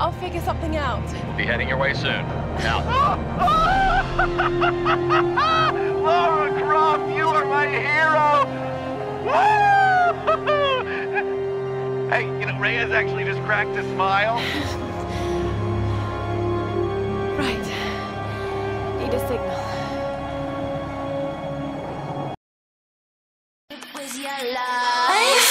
I'll figure something out. Be heading your way soon. Out. Lara Croft, you are my hero! Woo! Hey, you know, Reyes actually just cracked a smile. Right. Need a signal. It was your life.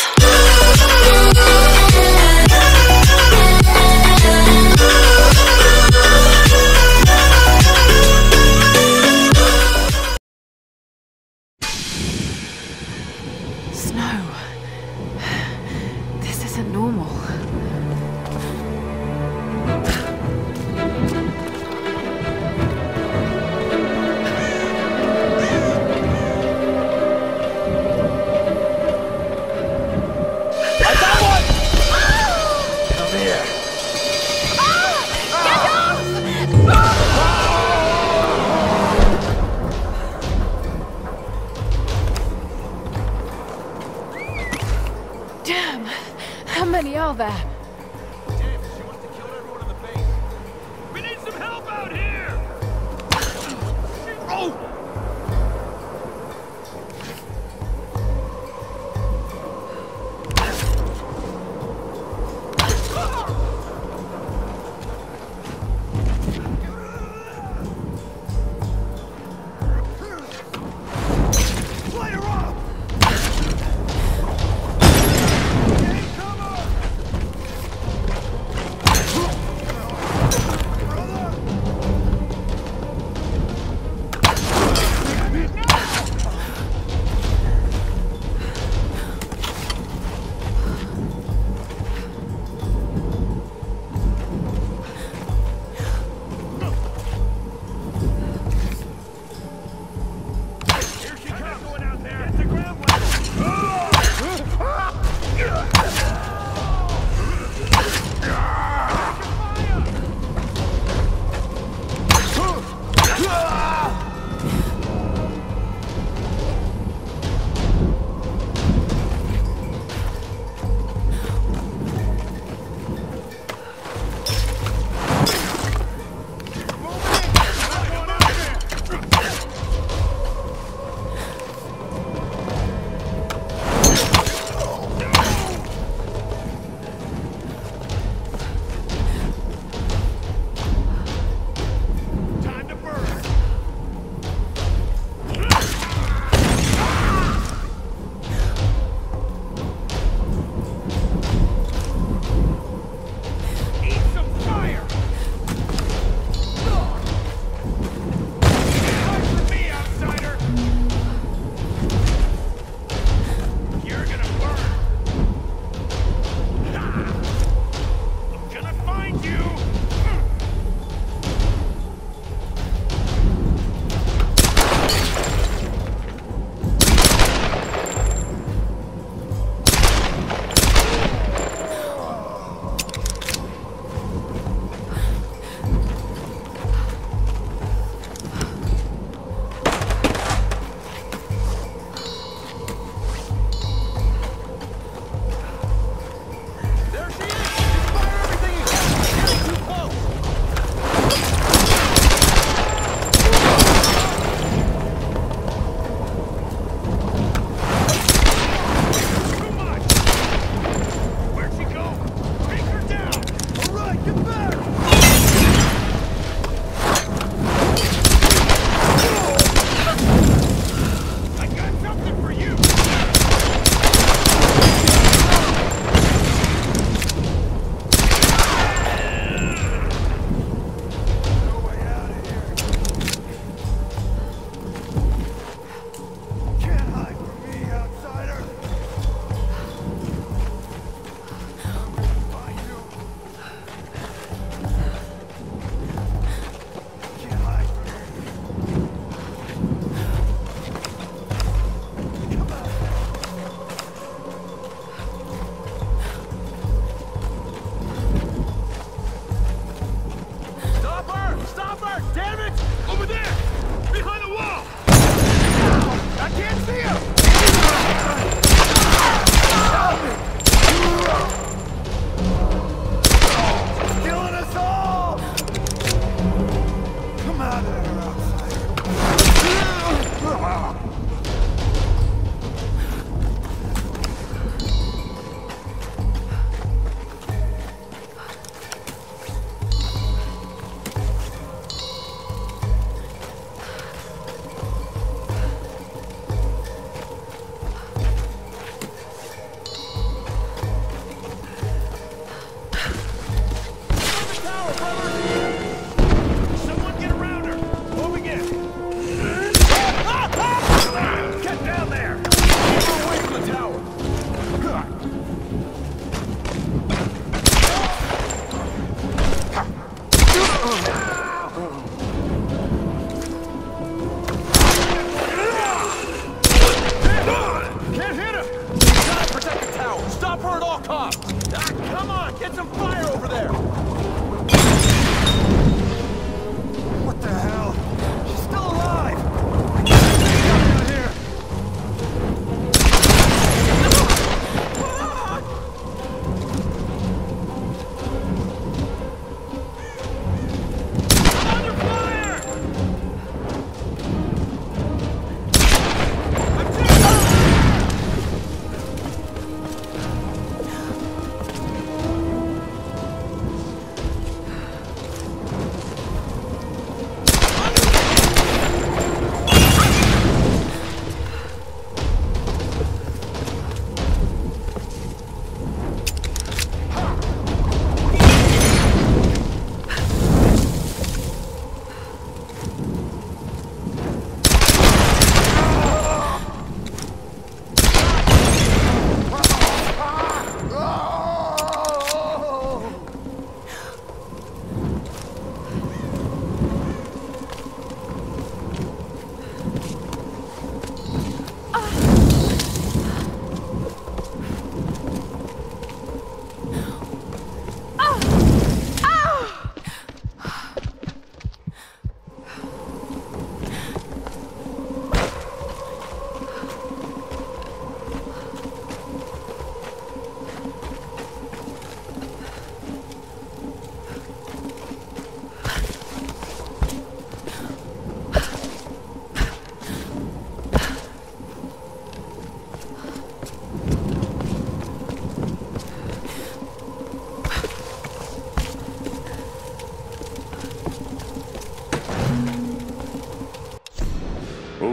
Snow. This isn't normal. Damn! How many are there? Damn, she wants to kill everyone in the base. We need some help out here! Oh! Fire up! Gain cover!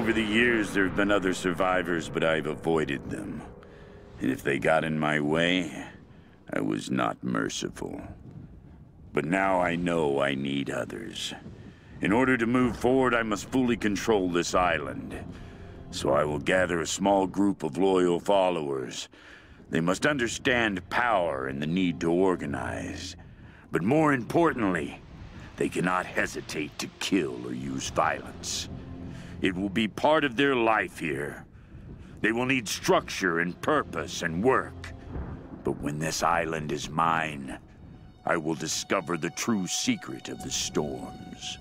Over the years, there have been other survivors, but I've avoided them. And if they got in my way, I was not merciful. But now I know I need others. In order to move forward, I must fully control this island. So I will gather a small group of loyal followers. They must understand power and the need to organize. But more importantly, they cannot hesitate to kill or use violence. It will be part of their life here. They will need structure and purpose and work. But when this island is mine, I will discover the true secret of the storms.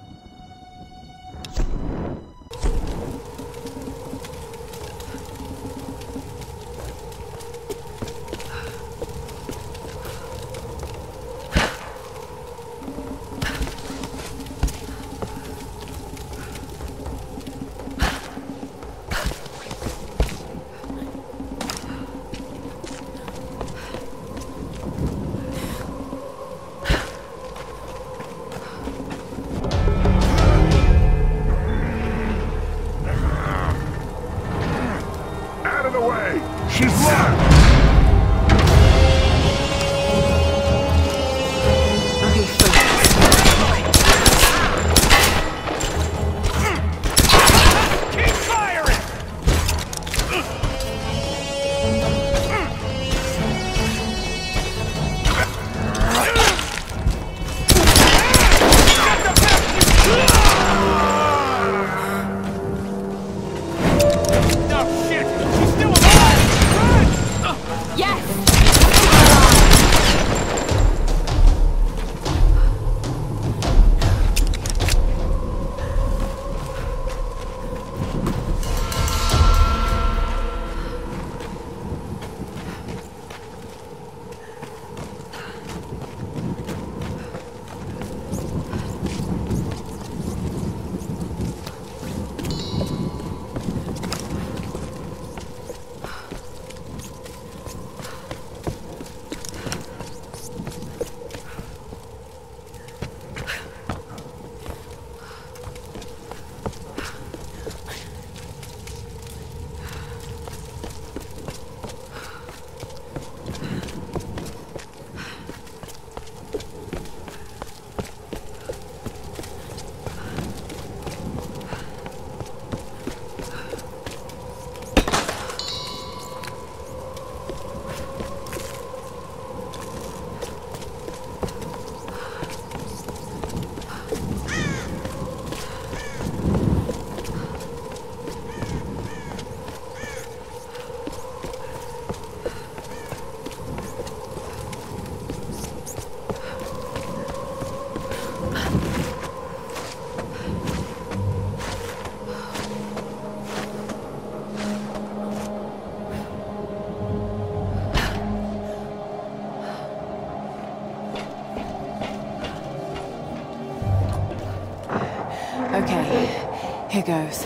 Okay, here goes.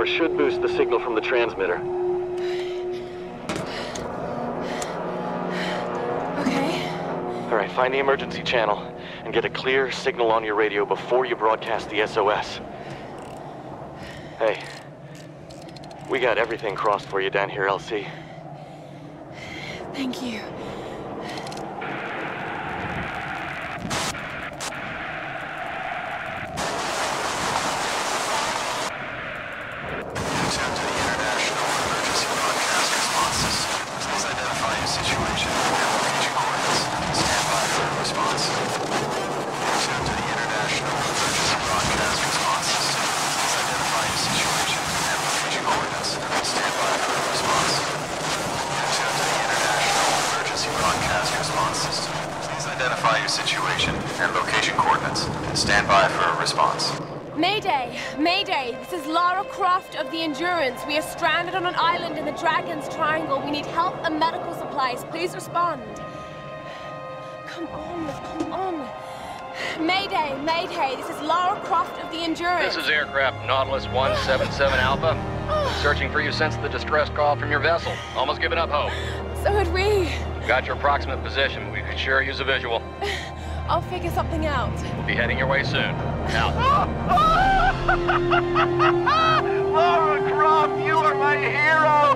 power should boost the signal from the transmitter. Okay. Alright, find the emergency channel and get a clear signal on your radio before you broadcast the SOS. Hey, we got everything crossed for you down here, LC. Thank you. Situation and location coordinates. Stand by for a response. Mayday! Mayday! This is Lara Croft of the Endurance. We are stranded on an island in the Dragon's Triangle. We need help and medical supplies. Please respond. Come on. Mayday! Mayday! This is Lara Croft of the Endurance. This is aircraft Nautilus 177 Alpha. Searching for you since the distress call from your vessel. Almost given up hope. So had we. Got your approximate position. We could sure use a visual. I'll figure something out. We'll be heading your way soon. Out. Lara Croft, you are my hero!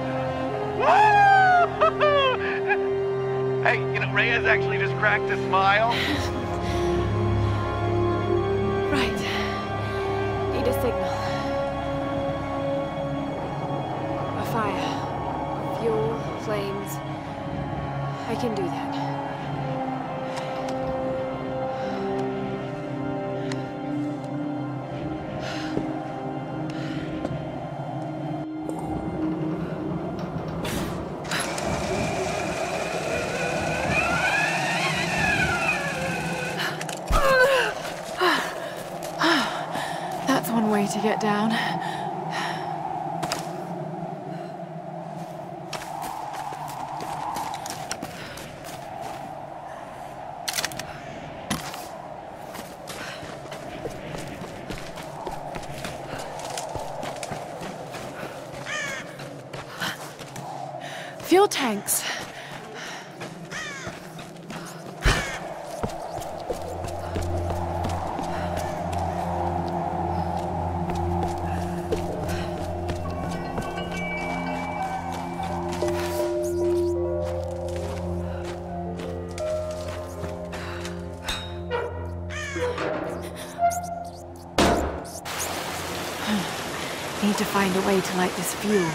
Woo! Hey, Reyes actually just cracked a smile. Right. Need a signal. A fire. Fuel, flames. I can do that. That's one way to get down. Fuel tanks. Need to find a way to light this fuel.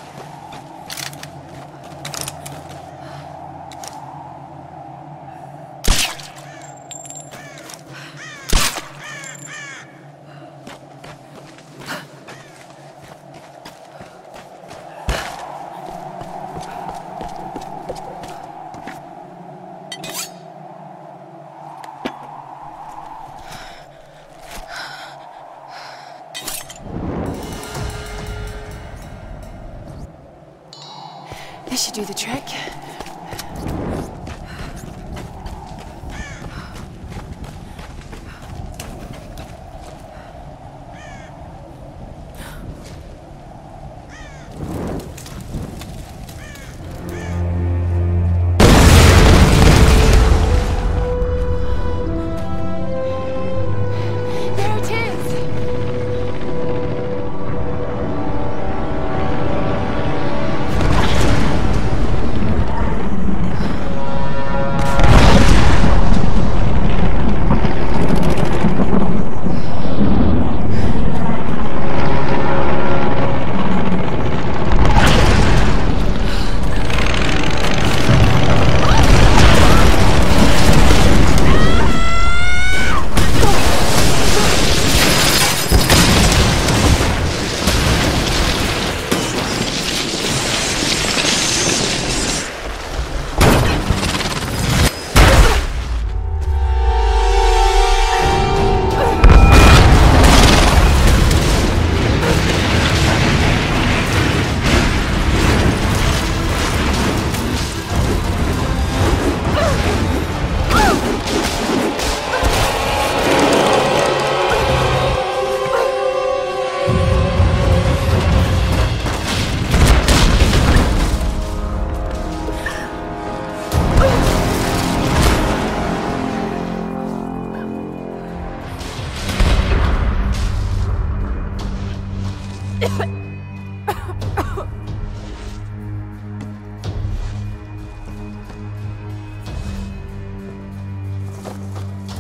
This should do the trick.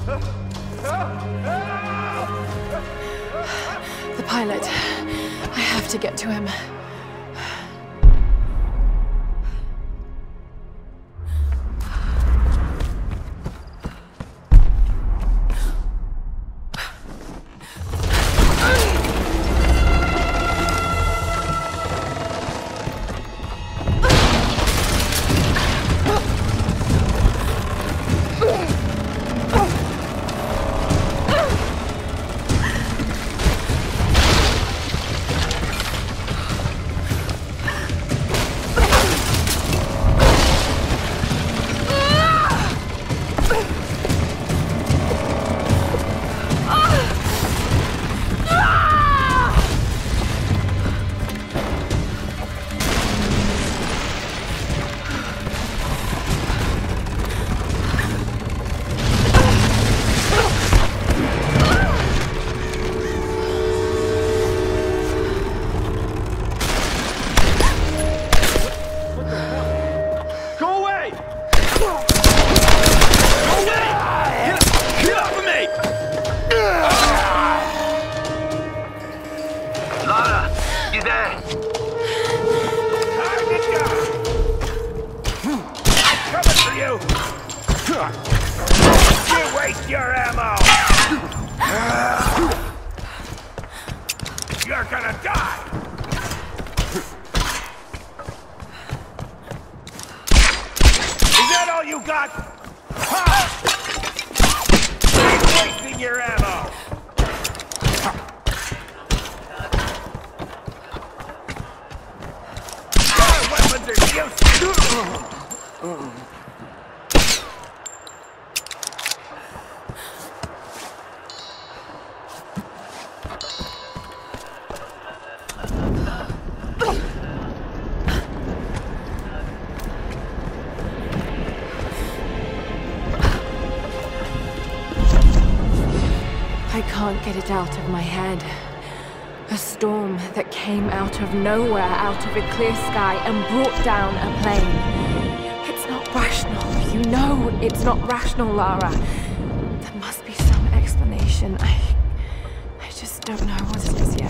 The pilot. I have to get to him. I can't get it out of my head. A storm that came out of nowhere, out of a clear sky, and brought down a plane. It's not rational. You know it's not rational, Lara. There must be some explanation. I just don't know what it is yet.